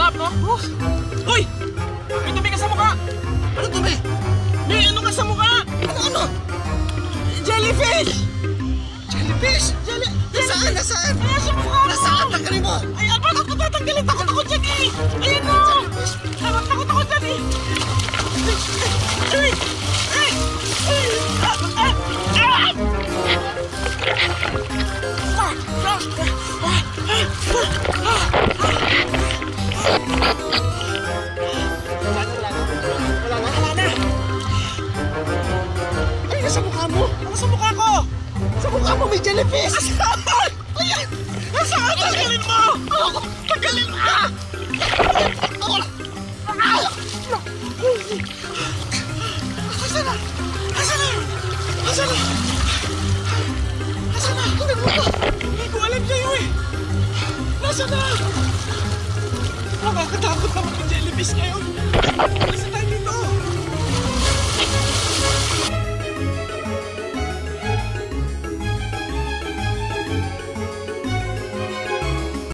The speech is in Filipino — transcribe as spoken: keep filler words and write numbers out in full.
sarap, no? Uy! May dumi ka sa mukha! Ano dumi? May ano ka sa mukha! Ano ano? Jellyfish! Jellyfish? Jelly... Nasaan? Nasaan? Ayan sa mukha mo! Nasaan? Tanggalin mo! Ay, bakit ko tatanggalin? Takot ako dyan eh! Ayan o! Takot takot ako dyan eh! Ay! Ay! Ay! Ah! Ah! Ah! Wala na, wala na! Ay, nasa mukha mo! Ano sa mukha ko? Sa mukha mo may jellyfish! Nasaan? Ayan! Nasaan? Tanggalin mo! Tanggalin mo! Ah! Nasaan na? Nasaan na? Nasaan na? Nasaan na? Hindi ko alam sa'yo eh! Nasaan na? Nakakatakot naman yung jellyfish ngayon! Nasaan